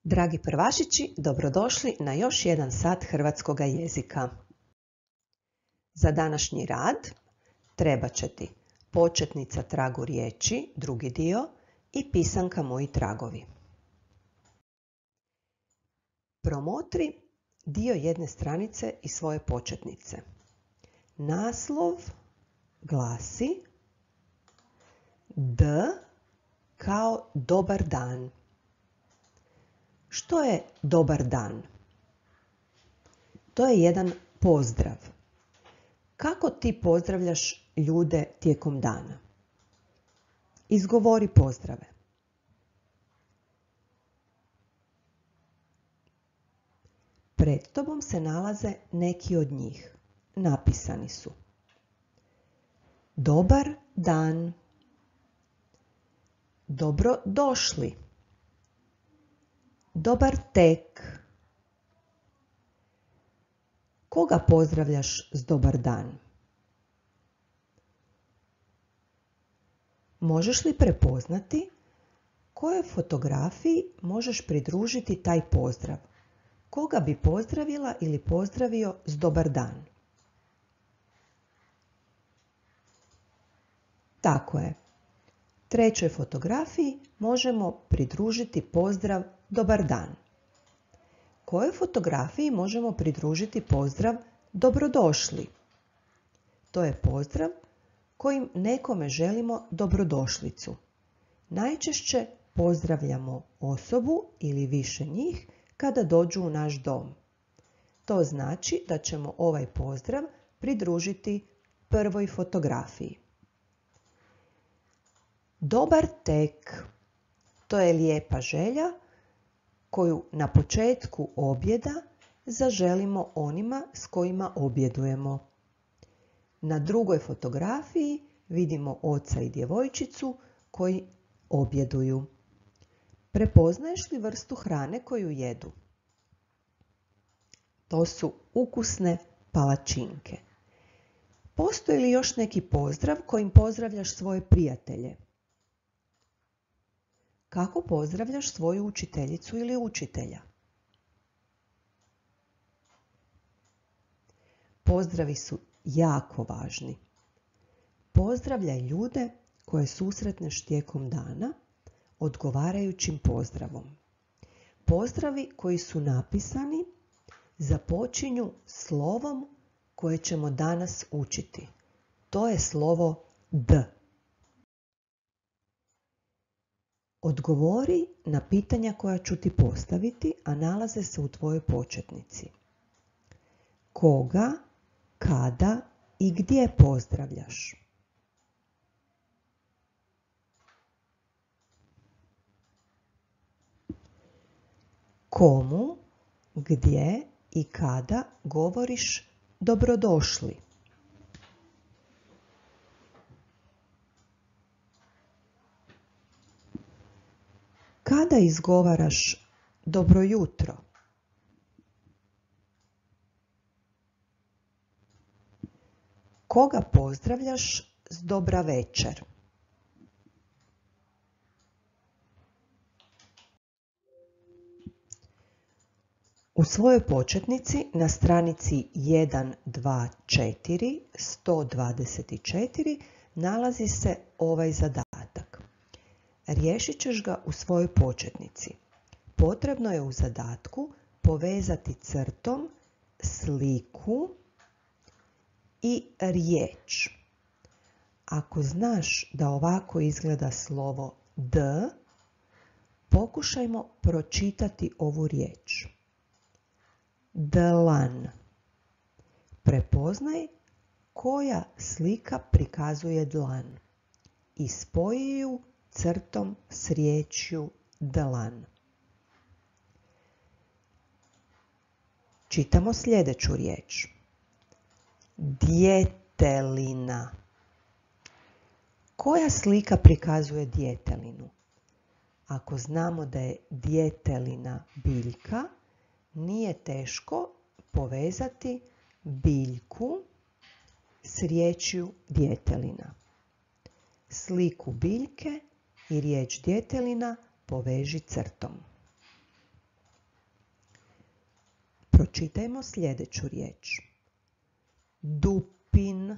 Dragi prvašići, dobrodošli na još jedan sat hrvatskoga jezika. Za današnji rad trebat će ti početnica tragu riječi, drugi dio, i pisanka moji tragovi. Promotri dio jedne stranice iz svoje početnice. Naslov glasi D kao dobar dan. Što je dobar dan? To je jedan pozdrav. Kako ti pozdravljaš ljude tijekom dana? Izgovori pozdrave. Pred tobom se nalaze neki od njih. Napisani su. Dobar dan. Dobro došli. Dobar tek. Koga pozdravljaš s dobar dan? Možeš li prepoznati kojoj fotografiji možeš pridružiti taj pozdrav? Koga bi pozdravila ili pozdravio s dobar dan? Tako je. Trećoj fotografiji možemo pridružiti pozdrav dobar dan. Kojoj fotografiji možemo pridružiti pozdrav dobrodošli? To je pozdrav kojim nekome želimo dobrodošlicu. Najčešće pozdravljamo osobu ili više njih kada dođu u naš dom. To znači da ćemo ovaj pozdrav pridružiti prvoj fotografiji. Dobar tek. To je lijepa želja koju na početku objeda zaželimo onima s kojima objedujemo. Na drugoj fotografiji vidimo oca i djevojčicu koji objeduju. Prepoznaješ li vrstu hrane koju jedu? To su ukusne palačinke. Postoji li još neki pozdrav kojim pozdravljaš svoje prijatelje? Kako pozdravljaš svoju učiteljicu ili učitelja? Pozdravi su jako važni. Pozdravljaj ljude koje susretneš tijekom dana odgovarajućim pozdravom. Pozdravi koji su napisani započinju slovom koje ćemo danas učiti. To je slovo D. Odgovori na pitanja koja ću ti postaviti, a nalaze se u tvojoj početnici. Koga, kada i gdje pozdravljaš? Komu, gdje i kada govoriš dobrodošli? Kada izgovaraš dobro jutro? Koga pozdravljaš s dobra večer? U svojoj početnici na stranici 124 124 nalazi se ovaj zadatak. Riješit ćeš ga u svojoj početnici. Potrebno je u zadatku povezati crtom sliku i riječ. Ako znaš da ovako izgleda slovo D, pokušajmo pročitati ovu riječ. Dlan. Prepoznaj koja slika prikazuje dlan i spoji ju crtom s riječju dlan. Čitamo sljedeću riječ. Djetelina. Koja slika prikazuje djetelinu? Ako znamo da je djetelina biljka, nije teško povezati biljku s riječju djetelina. Sliku biljke i riječ djetelina poveži crtom. pročitajmo sljedeću riječ. Dupin.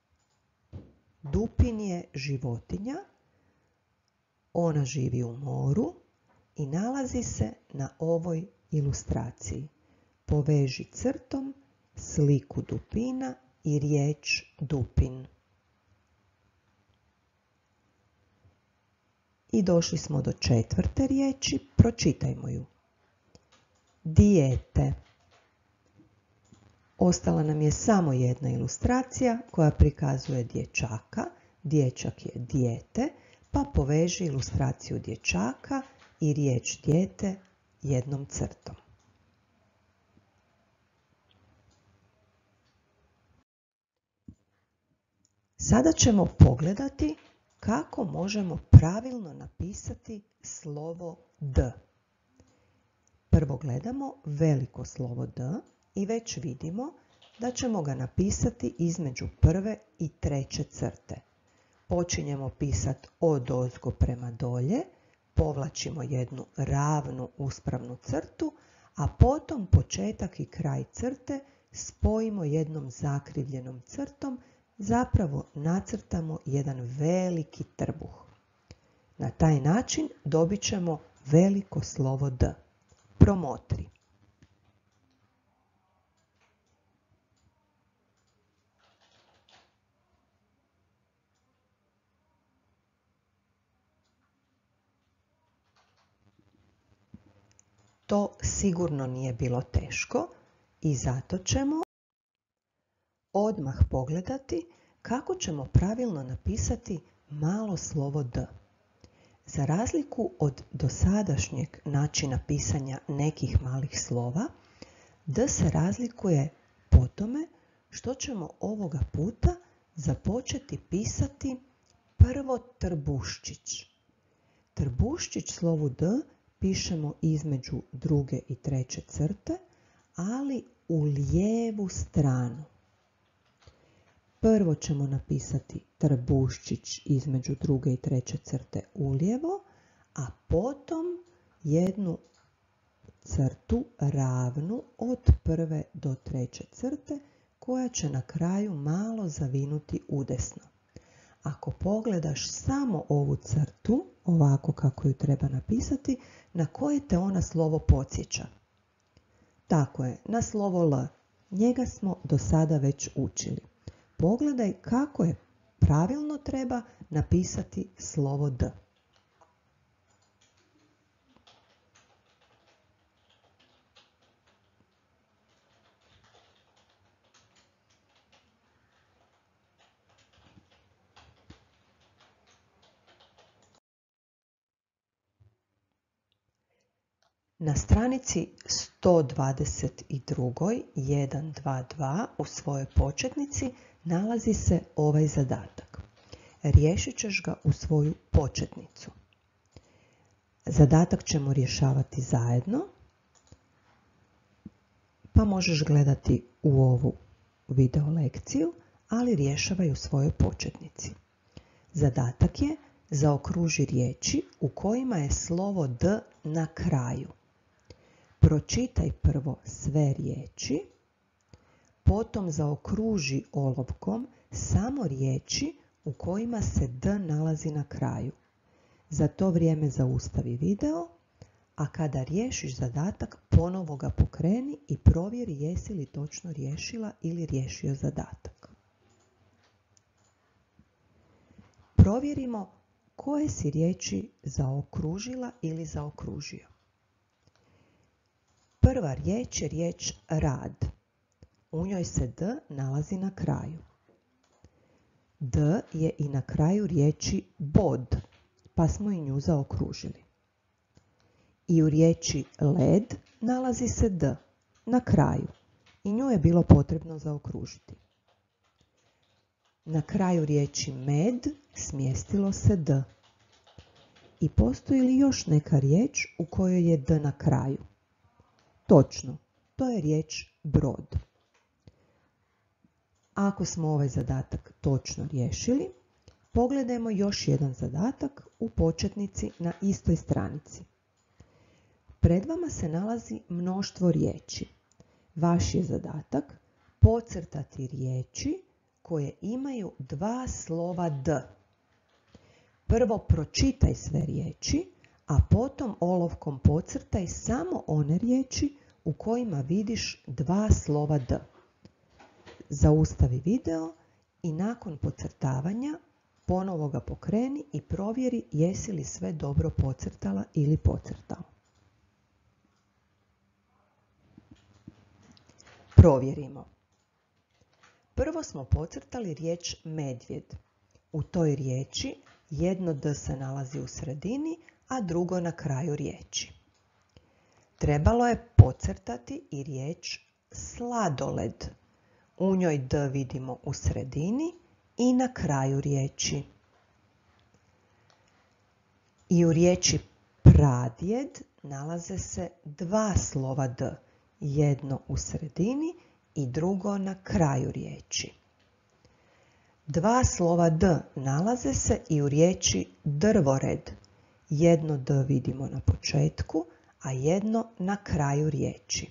Dupin je životinja. Ona živi u moru i nalazi se na ovoj ilustraciji. Poveži crtom sliku dupina i riječ dupin. I došli smo do četvrte riječi, pročitajmo ju. Dijete. Ostala nam je samo jedna ilustracija koja prikazuje dječaka. Dječak je dijete, pa poveži ilustraciju dječaka i riječ dijete jednom crtom. Sada ćemo pogledati kako možemo pravilno napisati slovo D. Prvo gledamo veliko slovo D i već vidimo da ćemo ga napisati između prve i treće crte. Počinjemo pisati odozgo prema dolje, povlačimo jednu ravnu uspravnu crtu, a potom početak i kraj crte spojimo jednom zakrivljenom crtom, zapravo nacrtamo jedan veliki trbuh. Na taj način dobit ćemo veliko slovo D. Promotri. To sigurno nije bilo teško i zato ćemo odmah pogledati kako ćemo pravilno napisati malo slovo D. Za razliku od dosadašnjeg načina pisanja nekih malih slova, D se razlikuje po tome što ćemo ovoga puta započeti pisati prvo trbuščić. Trbuščić slovu D pišemo između druge i treće crte, ali u lijevu stranu. Prvo ćemo napisati trbuščić između druge i treće crte ulijevo, a potom jednu crtu ravnu od prve do treće crte koja će na kraju malo zavinuti udesno. Ako pogledaš samo ovu crtu, ovako kako ju treba napisati, na koje te ona slovo podsjeća? Tako je, na slovo L. Njega smo do sada već učili. Pogledaj kako je pravilno treba napisati slovo D. Na stranici 122. 122 u svojoj početnici nalazi se ovaj zadatak. Riješit ćeš ga u svoju početnicu. Zadatak ćemo rješavati zajedno, pa možeš gledati u ovu video lekciju, ali rješavaj u svojoj početnici. Zadatak je zaokruži riječi u kojima je slovo D na kraju. Pročitaj prvo sve riječi, potom zaokruži olovkom samo riječi u kojima se D nalazi na kraju. Za to vrijeme zaustavi video, a kada riješiš zadatak ponovo ga pokreni i provjeri jesi li točno riješila ili riješio zadatak. Provjerimo koje si riječi zaokružila ili zaokružio. Prva riječ je riječ rad. U njoj se D nalazi na kraju. D je i na kraju riječi bod, pa smo i nju zaokružili. I u riječi led nalazi se D na kraju i nju je bilo potrebno zaokružiti. Na kraju riječi med smjestilo se D. I postoji li još neka riječ u kojoj je D na kraju? Točno, to je riječ brod. Ako smo ovaj zadatak točno riješili, pogledajmo još jedan zadatak u početnici na istoj stranici. Pred vama se nalazi mnoštvo riječi. Vaš je zadatak podcrtati riječi koje imaju dva slova D. Prvo pročitaj sve riječi, a potom olovkom podcrtaj samo one riječi u kojima vidiš dva slova D. Zaustavi video i nakon podcrtavanja ponovo ga pokreni i provjeri jesi li sve dobro podcrtala ili podcrtao. Provjerimo. Prvo smo podcrtali riječ medvjed. U toj riječi jedno D se nalazi u sredini, a drugo na kraju riječi. Trebalo je podcrtati i riječ sladoled. U njoj D vidimo u sredini i na kraju riječi. I u riječi pradjed nalaze se dva slova D, jedno u sredini i drugo na kraju riječi. Dva slova D nalaze se i u riječi drvored. Jedno D vidimo na početku, a jedno na kraju riječi.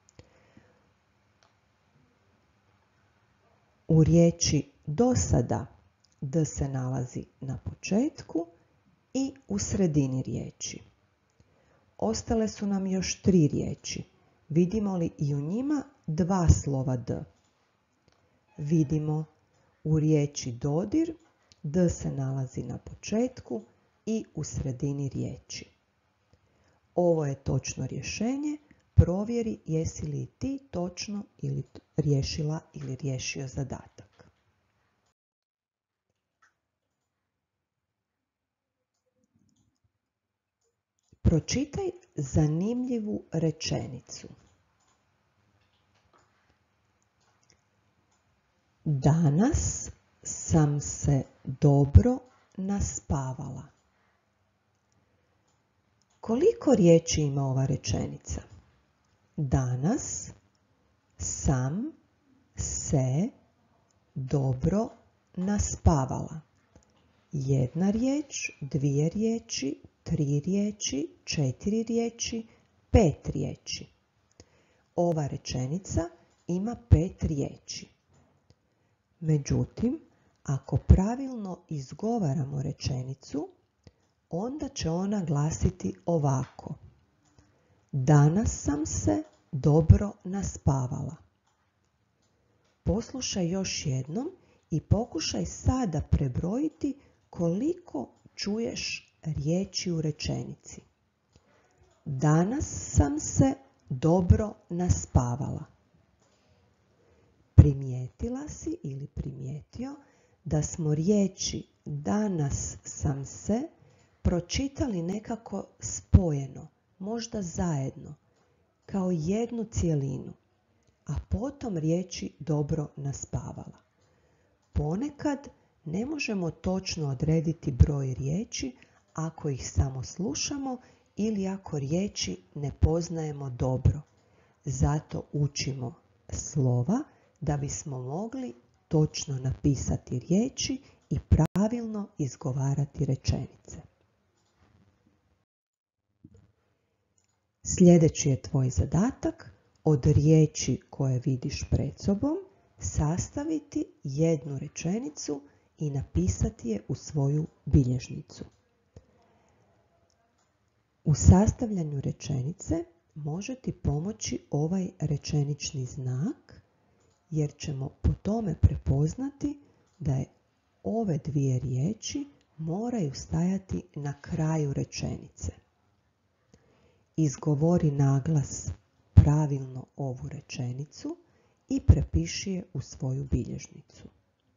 U riječi dosada D se nalazi na početku i u sredini riječi. Ostale su nam još tri riječi. Vidimo li i u njima dva slova D? Vidimo u riječi dodir D se nalazi na početku i u sredini riječi. Ovo je točno rješenje. Provjeri jesi li ti točno ili riješila ili riješio zadatak. Pročitaj zanimljivu rečenicu. Danas sam se dobro naspavala. Koliko riječi ima ova rečenica? Danas sam se dobro naspavala. Jedna riječ, dvije riječi, tri riječi, četiri riječi, pet riječi. Ova rečenica ima pet riječi. Međutim, ako pravilno izgovaramo rečenicu, onda će ona glasiti ovako. Danas sam se dobro naspavala. Poslušaj još jednom i pokušaj sada prebrojiti koliko čuješ riječi u rečenici. Danas sam se dobro naspavala. Primijetila si ili primijetio da smo riječi danas sam se pročitali nekako spojeno, možda zajedno, kao jednu cjelinu, a potom riječi dobro naspavala. Ponekad ne možemo točno odrediti broj riječi ako ih samo slušamo ili ako riječi ne poznajemo dobro. Zato učimo slova da bismo mogli točno napisati riječi i pravilno izgovarati rečenice. Sljedeći je tvoj zadatak od riječi koje vidiš pred sobom sastaviti jednu rečenicu i napisati je u svoju bilježnicu. U sastavljanju rečenice može ti pomoći ovaj rečenični znak, jer ćemo po tome prepoznati da je ove dvije riječi moraju stajati na kraju rečenice. Izgovori naglas pravilno ovu rečenicu i prepiši je u svoju bilježnicu.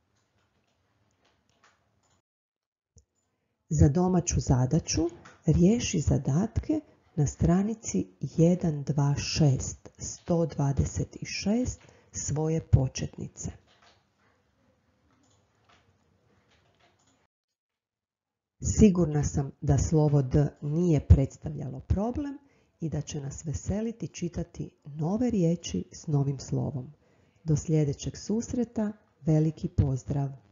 Za domaću zadaću riješi zadatke na stranici 126 svoje početnice. Sigurna sam da slovo D nije predstavljalo problem i da će nas veseliti čitati nove riječi s novim slovom. Do sljedećeg susreta, veliki pozdrav!